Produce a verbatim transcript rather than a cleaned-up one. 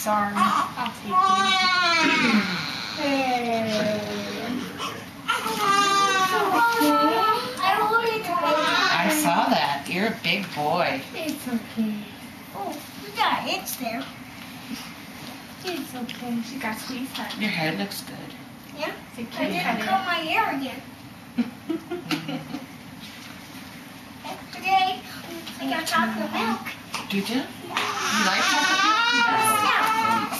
Sorry. I'll take you. I saw that. You're a big boy. It's okay. Oh, we got an itch there. It's okay. She got squeezed hard. Your hair looks good. Yeah? It's a I cute didn't color. comb my hair again. Yesterday, I got chocolate milk. Did you? You like chocolate milk? Yeah.